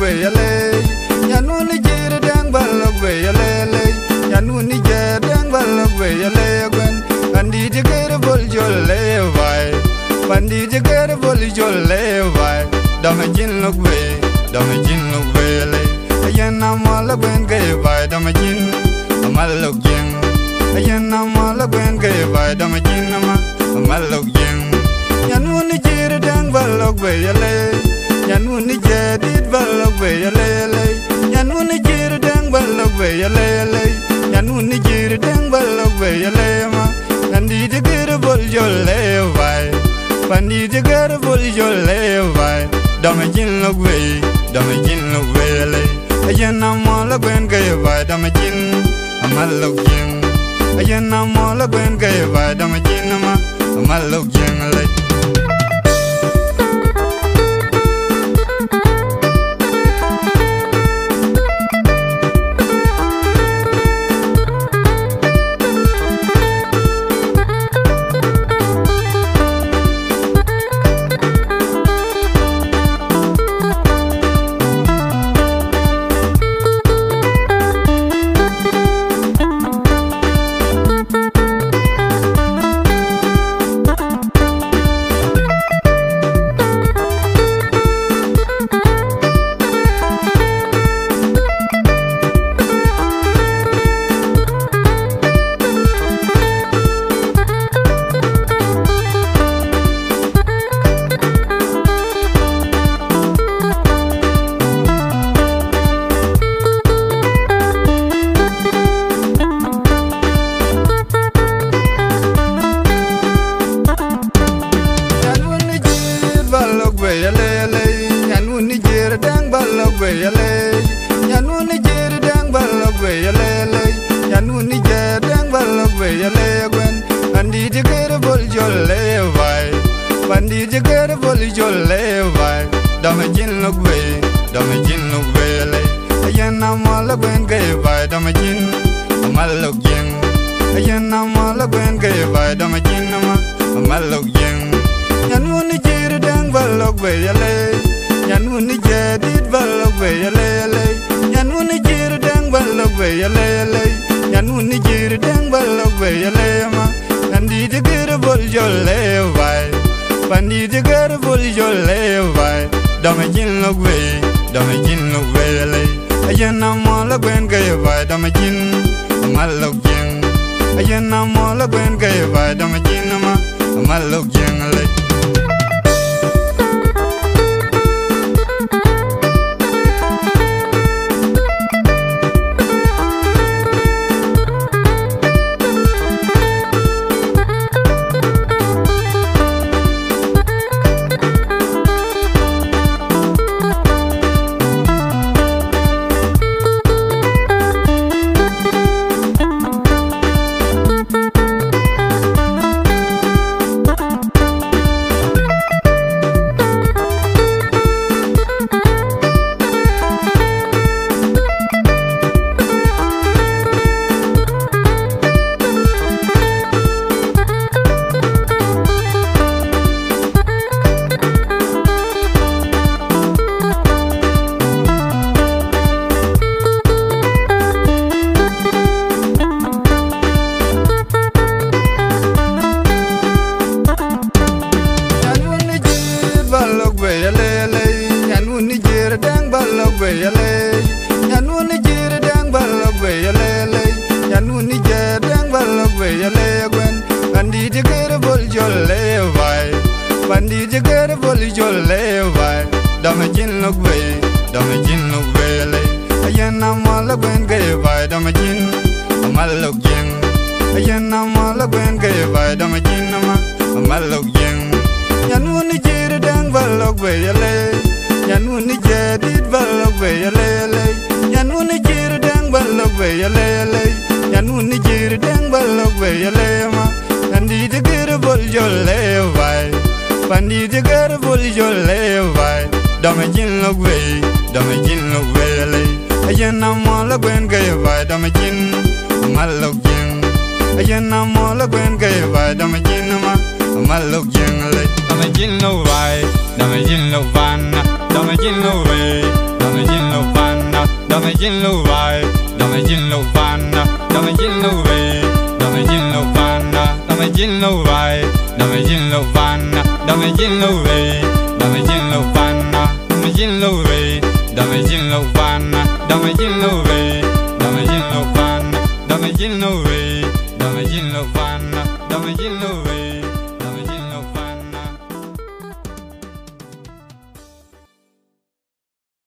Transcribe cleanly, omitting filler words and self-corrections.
yale Yanu ni jere dang balok we yale Yanu ni jere dang balok we yale gwen Andi jegere bol jolle vai Pandi jegere bol jolle vai Dama jin lok we yale Ayana mala gwen ge vai dama jin amal lok jeng Ayana mala gwen ge vai dama jin amal lok jeng Yanu ni jere dang balok we yale Yanu ni jadid balok we yale Yanu ni jere dang balok we yale Yanu ni jere dang balok we yale ma Andi jegere bol jolle vai Pandi jegere bol jolle vai Dama jin lok we yale Ayana mala gwen ge vai dama jin amal lok jeng Ayana mala gwen ge vai dama jin amal lok jeng le Yanu ni jere dang balok we yale Yanu ni jere dang balok we yale Yanu ni jere dang balok we yale gwen Andi jegere bol jolle vai Pandi jegere bol jolle vai Dama jin lok we yale Ayana mala gwen ge vai dama jin amal lok jeng Ayana mala gwen ge vai dama jin amal lok jeng Yanu ni jere dang balok we yale Yanu ni jadid balok we yale Yanu ni jere dang balok we yale Yanu ni jere dang balok we yale ma Andi jegere bol jolle vai Pandi jegere bol jolle vai Dama jin lok we yale Ayana mala gwen ge vai dama jin amal lok jeng Ayana mala gwen ge vai dama jin amal lok jeng le Yanu ni jere dang balok we yale Yanu ni jere dang balok we yale Yanu ni jere dang balok we yale gwen Andi jegere bol jolle vai Pandi jegere bol jolle vai Dama jin lok we yale Ayana mala gwen ge vai dama jin amal lok jeng Ayana mala gwen ge vai dama jin amal lok jeng Yanu ni jere dang balok we yale Yanu ni jadid balok we yale Yanu ni jere dang balok we yale Yanu ni jere dang balok we yale ma Andi jegere bol jolle vai Pandi jegere bol jolle vai Dama jin lok we yale Ayana mala gwen ge vai dama jin amal lok jeng Ayana mala gwen ge vai dama jin amal lok jeng le Dama jin lo vai Dama jin lo van Dama jin lo we Dama jin jin lo vai, dame jin lo vanna, dame jin lo ve, dame jin lo vanna, dame jin lo vai, dame jin lo vanna, dame jin lo ve, dame jin lo vanna, dame jin lo ve, dame jin lo vanna, dame jin lo ve, dame jin lo vanna, dame jin lo ve, dame jin lo vanna.